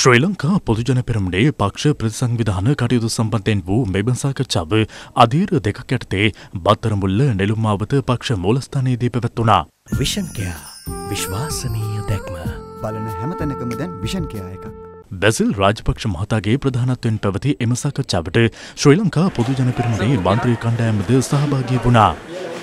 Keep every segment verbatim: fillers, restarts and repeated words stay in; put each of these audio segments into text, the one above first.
ශ්‍රී ලංකා පොදුජන පෙරමුණේ පක්ෂ ප්‍රතිසංවිධාන කටයුතු සම්බන්ධයෙන් වූ මෙම සාකච්ඡාව අධීර දෙකක් යටතේ බත්තරමුල්ල නෙළුම් මාවත පක්ෂ මූලස්ථානයේදී පැවැත්වුණා. විෂන් කෙයා විශ්වාසනීය දැක්ම බලන හැමතැනකම දැන් විෂන් කෙයා එකක්. බැසිල් රාජපක්ෂ මහතාගේ ප්‍රධානත්වයෙන් පැවති එම සාකච්ඡාවට ශ්‍රී ලංකා පොදුජන පෙරමුණේ මන්ත්‍රී කණ්ඩායමද සහභාගී වුණා.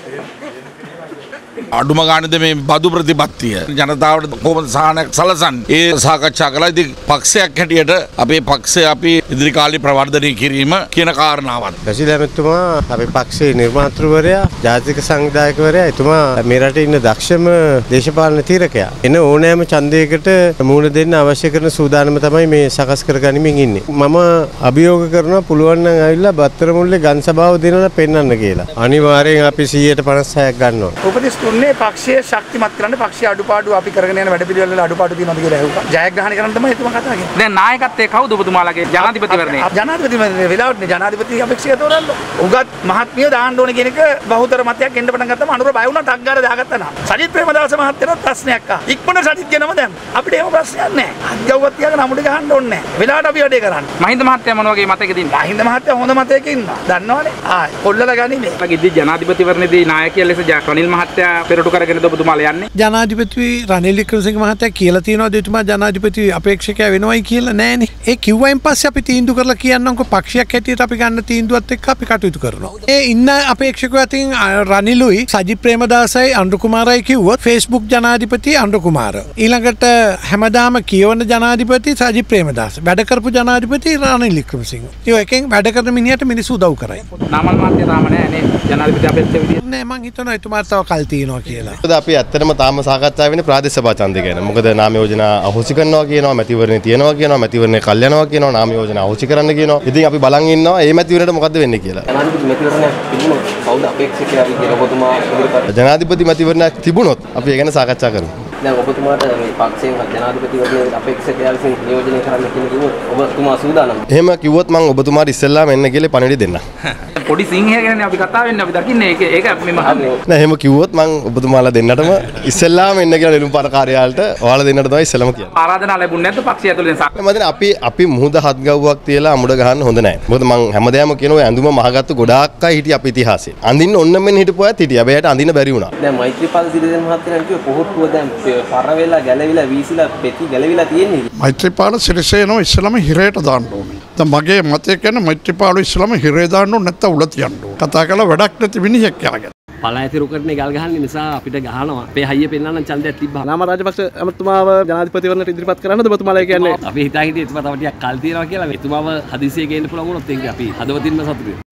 අඩුම ගානද මේ බදු ප්‍රතිපත්තිය ජනතාවට කොහොමද සහනයක් සලසන්නේ ඒ සාකච්ඡා කළා. ඉතින් පක්ෂයක් හැටියට අපේ පක්ෂය අපි ඉදිරි කාලේ ප්‍රවර්ධනය කිරීම කියන කාරණාවත් බැසිල් ඇමතුමා අපේ පක්ෂයේ නිර්මාතෘවරයා ජාතික සංවිධායකවරයා එතුමා මේ රටේ ඉන්න දක්ෂම දේශපාලන තීරකයා. එන ඕනෑම ඡන්දයකට මුහුණ දෙන්න අවශ්‍ය කරන සූදානම තමයි මේ සකස් කරගනිමින් ඉන්නේ. මම අභියෝග කරනවා පුළුවන් නම් ආවිල්ලා බත්තරමුල්ලේ ගන් සභාව දෙනවා පෙන්වන්න කියලා. අනිවාර්යෙන් අපි සීයට පනස්සයක් ගන්නවා. උපදෙස් දුන්නේ පක්ෂයේ ශක්තිමත් කරන්න පක්ෂයේ අඩුපාඩු අපි කරගෙන යන වැඩපිළිවෙල වල අඩුපාඩු තියෙනවද කියලා ඇහුවා. ජයග්‍රහණය කරන්න තමයි එතුමා කතා කරන්නේ. දැන් නායකත්වයේ කවුද ඔබතුමාලගේ ජනාධිපතිවරණේ? ජනාධිපතිවරණේ වෙලාවට ජනාධිපති අපේක්ෂක තෝරන්න. උගත් මහත්මිය දාන්න ඕනේ කියන එක බහුතර මතයක් එන්න පටන් ගත්තම අනුර බය වුණා ටක් ගාලා දාගත්තා නා. සජිත් ප්‍රේමදාස මහත්තයාට ප්‍රශ්නයක් ආවා. ඉක්මනට සජිත් ගෙනම දැන් අපිට එහෙම ප්‍රශ්නයක් නැහැ. අධ්‍යවවත් තියාගෙන අමුඩ ගහන්න ඕනේ නැහැ. වෙලාවට අපි වැඩේ කරන්න. මහින්ද මහත්තයා මොන වගේ මතයක දින්නා? මහින්ද මහත්තයා හොඳ මතයක ඉන්නවා. දන්නවනේ. ආයි කොල්ලලා ගනිමේ. මගේ ජනාධිපතිවරණේදී නායකයෙක් ලෙස රනිල් මහත්තයා පෙරටු කරගෙනද ඔබතුමාලා යන්නේ? ජනාධිපති රනිල් වික්‍රමසිංහ මහත්තයා කියලා තියෙනවාද එතුමා ජනාධිපති අපේක්ෂකයා වෙනවයි කියලා? නෑනේ. ඒ කිව්වයින් පස්සේ අපි තීන්දුව කරලා කියන්නම්කො පක්ෂයක් හැටියට අපි ගන්න තීන්දුවත් එක්ක අපි කටයුතු කරනවා. ඒ ඉන්න අපේක්ෂකයෝ අතින් රනිලුයි සජිත් ප්‍රේමදාසයි අනුර කුමාරයි කිව්වොත් Facebook ජනාධිපති අනුර කුමාර. ඊළඟට හැමදාම කියවන ජනාධිපති සජිත් ප්‍රේමදාස. වැඩ කරපු ජනාධිපති රනිල් වික්‍රමසිංහ. ඒ එකෙන් වැඩ කරන මිනිහට මිනිස්සු උදව් කරයි. නාමල් මහත්තයා තාම නෑ නේ ජනාධිපති අපේක්ෂක විදියට. නෑ මං හිතනවා එතුමාට තව කල් තියෙනවා කියලා. මොකද අපි ඇත්තටම තාම සාකච්ඡා වෙන්නේ ප්‍රාදේශ සභා ඡන්දය ගැන. මොකද නාම යෝජනා අහෝසි කරනවා කියනවා, මැතිවරණේ තියනවා කියනවා, මැතිවරණේ කල් යනවා කියනවා, නාම යෝජනා අහෝසි කරන්න කියනවා. ඉතින් අපි බලන් ඉන්නවා මේ මැතිවරණයට මොකද්ද වෙන්නේ කියලා. ජනාධිපති මැතිවරණයක් තිබුණොත් කවුද අපේක්ෂකයා කියලා ඔබතුමා ඉදිරිපත් ජනාධිපති මැතිවරණයක් තිබුණොත් අපි ඒ ගැන සාකච්ඡා කරමු. දැන් ඔබතුමාට මේ පක්ෂයෙන් ජනාධිපතිවරණයේ අපේක්ෂකයා විසින් නියෝජනය කරන්න කියන කිව්වොත් ඔබතුමා සූදානම්ද? එහෙම කිව්වොත් මම ඔබතුමාට ඉස්සෙල්ලාම එන්න කියලා පණිවිඩ දෙන්නම්. පොඩි සිංහය ගැන අපි කතා වෙන්නේ අපි දකින්නේ ඒක ඒක මෙම නෑ එහෙම කිව්වොත් මම ඔබතුමාලා දෙන්නටම ඉස්සෙල්ලාම එන්න කියලා නෙළුම් පාර කාර්යාලයට ඔයාලා දෙන්නට තමයි ඉස්සෙල්ලාම කියන්නේ. ආරාධනා ලැබුණ නැද්ද පක්ෂය ඇතුළෙන්? මම හිතන්නේ අපි අපි මුහුද හත් ගව්වක් තියලා අමුඩ ගහන්න හොඳ නෑ. මොකද මම හැමදාම කියනවා ඇඳුම මහගත්තු ගොඩාක් අය හිටිය අපේ ඉතිහාසයේ. අඳින්න ඔන්න මෙන්න හිටපු අයත් හිටියා. හැබැයි යට අඳින්න බැරි වුණා. දැන් මෛත්‍රීපාල සිරිසේන මහත්තයා කිව්ව පොහොට්ටුව දැන් පර වෙලා ගැලවිලා වීසිලා පෙති ගැලවිලා තියෙන්නේ. මෛත්‍රීපාල සිරිසේනව ඉස්සලම හිරේට දාන්න ඕනේ. දැන් මගේ මතය කියන්නේ මෛත්‍රීපාල ඉස්සලම හිරේ දාන්න ඕනේ නැත්නම් උල තියන්න ඕනේ. කතා කරලා වැඩක් නැති මිනිහෙක් යාගෙන. පළායතිරු කරන්නේ ගල් ගහන්නේ නිසා අපිට ගහනවා. අපේ හයිය පෙන්නන්න ඡන්දයක් තිබ්බා. නාම රාජපක්ෂ ඇමතුමාව ජනාධිපතිවරණයට ඉදිරිපත් කරන්නද ඔබතුමාලා කියන්නේ? අපි හිතා හිටියේ එතුමා තව ටිකක් කල් තියනවා කියලා. එතුමාව හදිසියෙ ගේන්න පුළුවන් වුණොත් ඒක අපි හදවතින්ම සතුටුයි.